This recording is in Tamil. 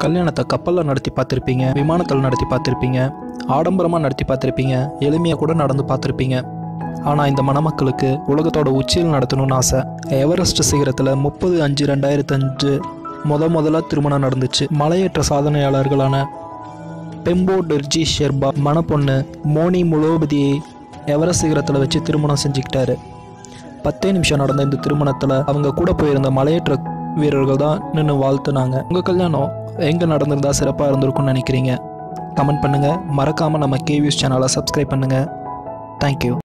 கல்யாணத்தை கப்பலில் நடத்தி பார்த்துருப்பீங்க, விமானத்தில் நடத்தி பார்த்துருப்பீங்க, ஆடம்பரமாக நடத்தி பார்த்துருப்பீங்க, எளிமையாக கூட நடந்து பார்த்துருப்பீங்க. ஆனால் இந்த மணமக்களுக்கு உலகத்தோட உச்சியில் நடத்தணும்னு ஆசை. எவரெஸ்ட் சிகரத்தில் 30/5/2005 முதலாக திருமணம் நடந்துச்சு. மலையேற்ற சாதனையாளர்களான பெம்போ டெர்ஜி ஷெர்பா மணப்பொண்ணு மோனி முலோபதியை எவரெஸ்ட் சிகரத்தில் வச்சு திருமணம் செஞ்சுக்கிட்டாரு. 10 நிமிஷம் நடந்த இந்த திருமணத்தில் அவங்க கூட போயிருந்த மலையேற்ற வீரர்கள் தான் நின்று வாழ்த்துனாங்க. உங்கள் கல்யாணம் எங்கே நடந்திருந்தால் சிறப்பாக இருந்திருக்கும்னு நினைக்கிறீங்க? கமெண்ட் பண்ணுங்கள். மறக்காமல் நம்ம KViews சேனலை சப்ஸ்கிரைப் பண்ணுங்கள். தேங்க்யூ.